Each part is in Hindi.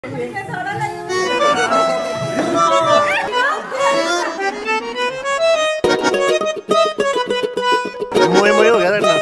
मोए मोए हो गया था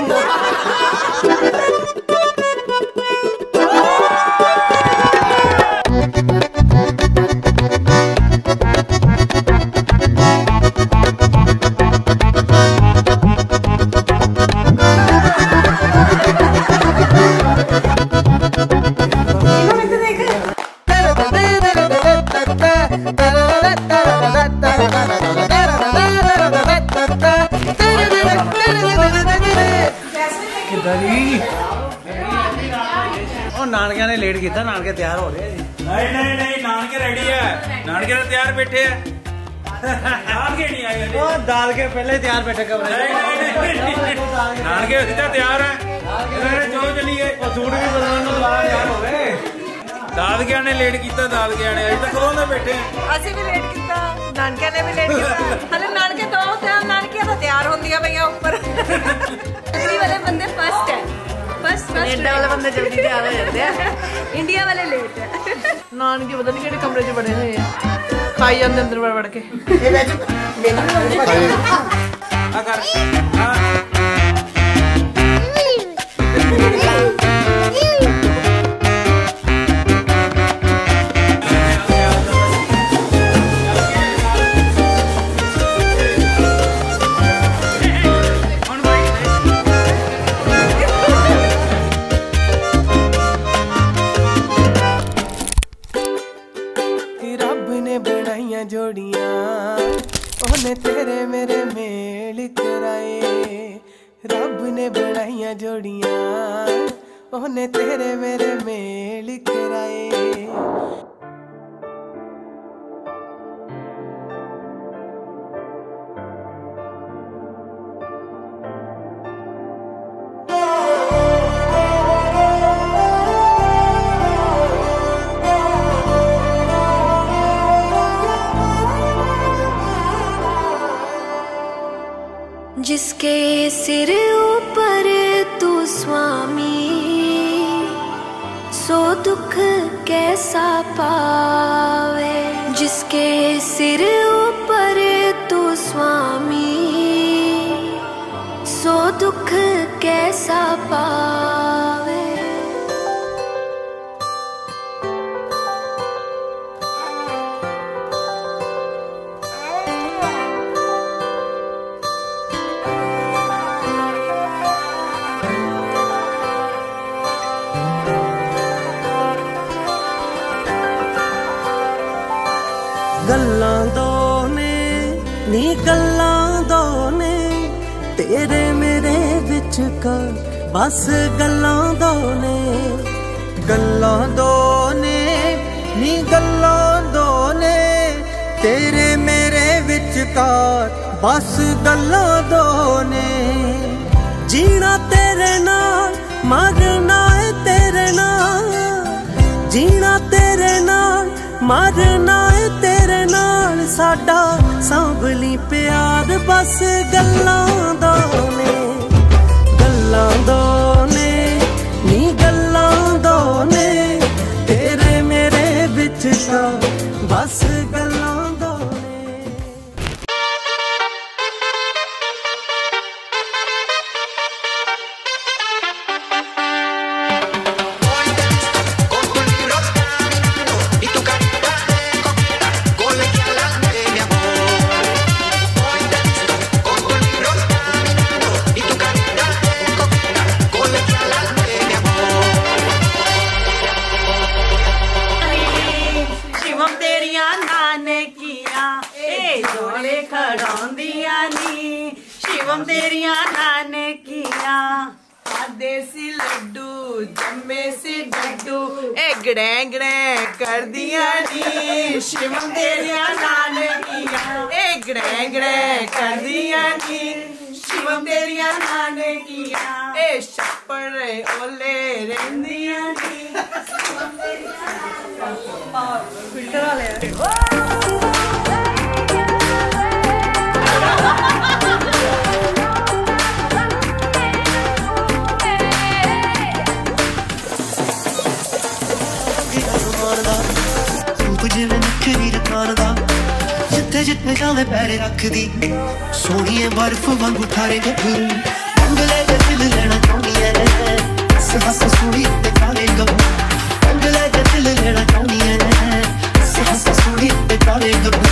नानकिया ने लेट किया, नानके तैयार हो रहे हैं। नहीं नहीं नानके रेडी है, नानके तो तैयार बैठे हैं। नानके नहीं आए, दाल के पहले तैयार बैठे कमरे। नानके सीधा तैयार है, जो चलिए सूट भी बदलने तैयार हो गए। दादकिया ने लेट किया, दादकिया ने अभी तक कदों बैठे हैं। ਅਸੀਂ ਵੀ ਲੇਟ ਕੀਤਾ, ਨਾਨਕਿਆਂ ਨੇ ਵੀ ਲੇਟ ਕੀਤਾ। ਹਲੇ ਨਾਨਕੇ ਤੋਂ ਨਾਨਕਿਆਂ ਤਾਂ ਤਿਆਰ ਹੁੰਦੀਆਂ ਪਈਆਂ ਉੱਪਰ। ਦਿੱਲੀ ਵਾਲੇ ਬੰਦੇ ਫਸਟ ਹੈ, फर्स्ट कनेडा वाले बंदे जल्दी तैयार हो जाते हैं, इंडिया वाले लेट है। नानके पता नहीं किहड़े कमरे च बड़े हुए हैं, खाई जाते अंदर बड़ के। जोड़ियां ओने तेरे मेरे मेल कराए, रब ने बनाइया जोड़ियां ओने तेरे मेरे मेल कराए। जिसके सिर ऊपर तू स्वामी, सो दुख कैसा पावे। जिसके सिर ऊपर तू स्वामी, सो दुख कैसा पावे। गल्लां दो ने नी गल्लां दो ने तेरे मेरे विच का बस गल्लां दो ने। गल्लां दो ने नी गल्लां दो ने तेरे मेरे विच का बस गल्लां दो ने। जीना तेरे नाल मरना है तेरे नाल, जीना तेरे नाल मरना है तेरे नाल। साडा सांभली प्यार बस गल्लां दो ने, गल्लां दो ने नी गल्लां दो ने तेरे मेरे विच का बस गल्लां दो ने। शिवम तेरिया नानकिया, देसी लड्डू जम्मे से डड्डू ए गड़े गड़े कर दिया नी। शिवम तेरिया नानकिया ए गड़े गड़े कर दिया नी। शिवम तेरिया नानकिया ए छप्पड़ ओले रहंदिया नी। फिल्टर वाले मारदा जिथे जिथे जावे पैर रख दी सोहणीए बर्फ वांगू ठारे गभरू अंगले दे दिल लेना चाहुंदियां ने हस हस सूड़ी ते काले गभरू अंगले दे दिल लेना चाहुंदियां ने हस हस सूड़ी ते काले गभरू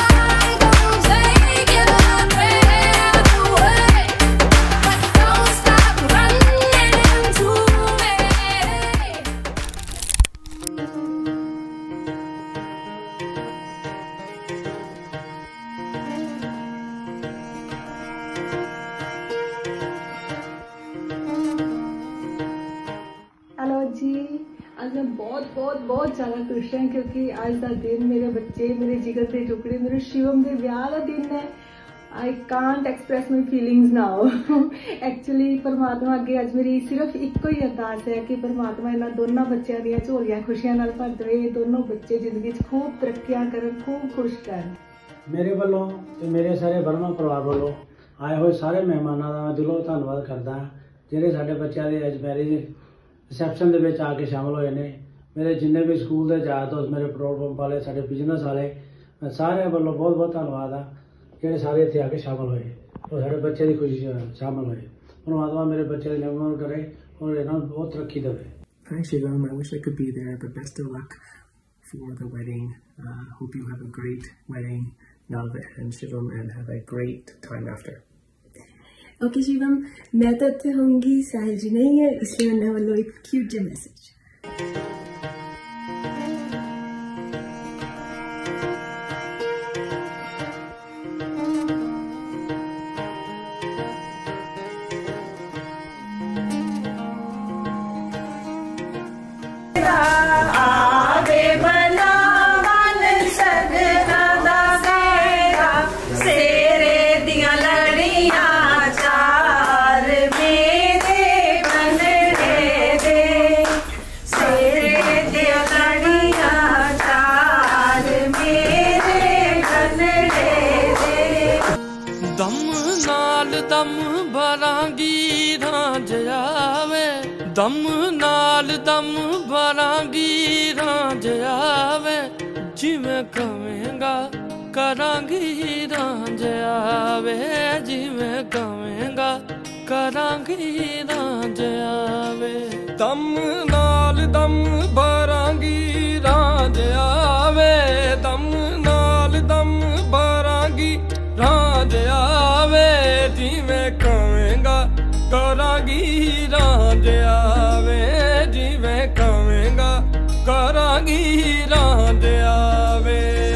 आज मैं बहुत ज़्यादा खुश हूँ क्योंकि आज का दिन मेरे बच्चे मेरे जिगर के टुकड़े मेरे शिवम के ब्याह का दिन है। I can't express my feelings now actually परमात्मा अगे अज मेरी सिर्फ एको ही अरदास है कि परमात्मा इन्होंने दोनों बच्चों दी झोलियां खुशियां नाल भर दे, दोनों बच्चे जिंदगी खूब तरक्कियां करन, खूब खुश करन। मेरे वालों ते मेरे सारे वर्मा परिवार वालों आए हुए सारे मेहमानों का मैं दिलों धन्नवाद करदा जिहड़े साडे बच्चों के अज मैरिज रिसैप्शन दे विच आके शामिल होए ने। मेरे जिन्ने भी स्कूल के यार दोस्त मेरे पेट्रोल पंप वाले साडे बिजनेस वाले मैं सारे वालों बहुत बहुत धन्नवाद आ जिहड़े सारे इत्थे आके शामिल होए और साडे बच्चे की खुशी शामिल होए। परमात्मा मेरे बच्चे की लंबी करे और इन्हां नूं बहुत तरक्की देवे। Thanks Shivam, I wish I could be there, but best of luck for the wedding. Hope you have a great wedding, Navit and Shivam, and have a great time after. Okay Shivam, मैं तो इत्थे होंगी, साहिल जी नहीं है, इसलिए उन्होंने वालों एक क्यूट जे मैसेज। दम भरांगी रांझ आवे, दम नाल दम भरांगी रांझ आवे, जिवें कवेंगा करांगी रांझ आवे, जिवें कवेंगा करांगी रांझ आवे। दम नाल दम भरांगी रांझ आवे, दम नाल दम भरांगी रांझ आवे, जिवें कवेंगा करांगी रांझ आवे, जिवें कवेंगा करांगी रांझ आवे।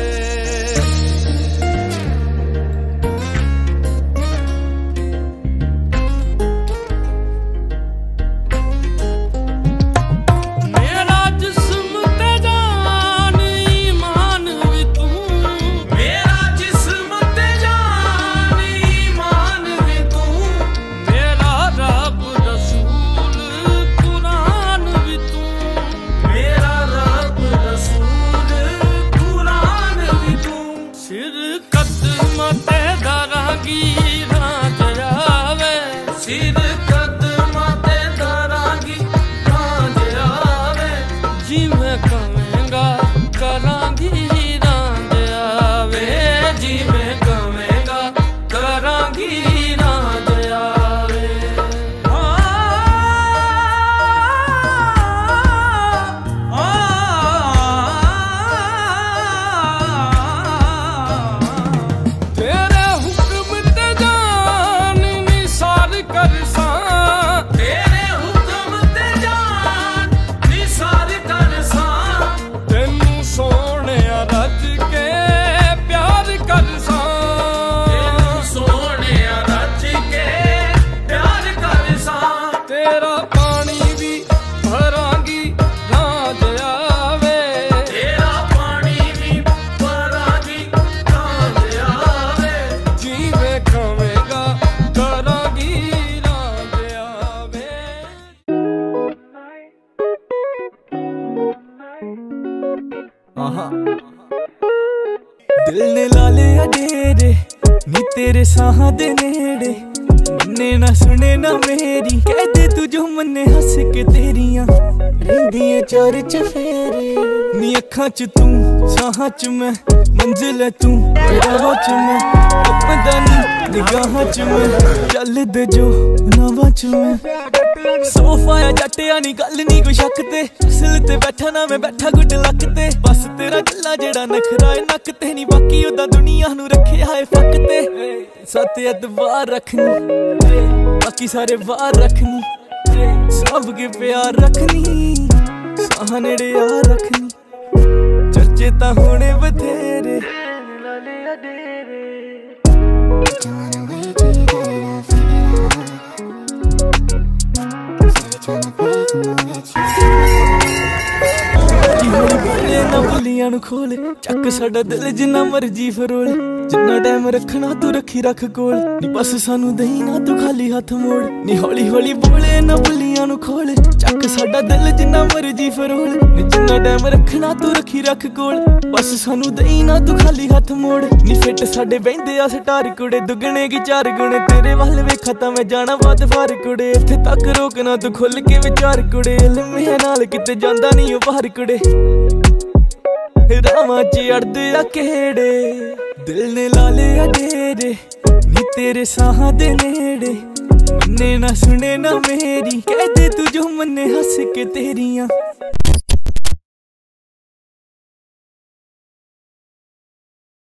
दिल ने ला लिया डेरे नी तेरे साह दे नेड़े, मन्ने ना सुने ना मेरी, कह दे तू जो मन्ने हंस के तेरियां रहिंदियां चार चफेरे। नी अखां च तू साहां च मैं मंजिल है तू राहां च मैं पता नी निगाहां च मैं चलदे जो नावां च मैं सोफा या जट्टिया नी गल नी कोई शक ते असल ते बैठा ना मैं बैठा गुड लक ते बस तेरा गल्ला जेड़ा नखरा है नक ते नी बाकी ओदा दुनिया नू रखिया है फक ते सत एतबार रखनी बाकी सारे वार रखनी सबके प्यार रखनी साह नेड़े यार रखनी चर्चे तां होने बथेरे ना बुलियां नू खोल चक साडा दिल जिन्ना मर्जी फरोल जिन्ना टाइम रखना तू रखी रख कोल नी बस सानू दई ना तू खाली हाथ मोड़ नी हौली हौली बोले ना बुलियां नू खोल चक साडा दिल जिन्ना मर्जी फरोल नी जिन्ना टाइम रखना तू रखी रख कोल बस सानू दई ना तू खाली हाथ मोड़ नी फिट साडे बहिंदे आ स्टार कुड़े दुगने की चार गुणे तेरे वल वेखा तां मैं जाना बात फार कुड़े इत्थे तक रोकना तू खुल के विचार कुड़े इल्मे नाल किते जांदा नहीं ओ बाहर कुड़े रावां च अड़दे आ केड़े दिल ने ला लिया डेरे नी तेरे साहां दे नेड़े मन्ने ना सुने ना मेरी कह दे तू जो मन्ने हंस के तेरियां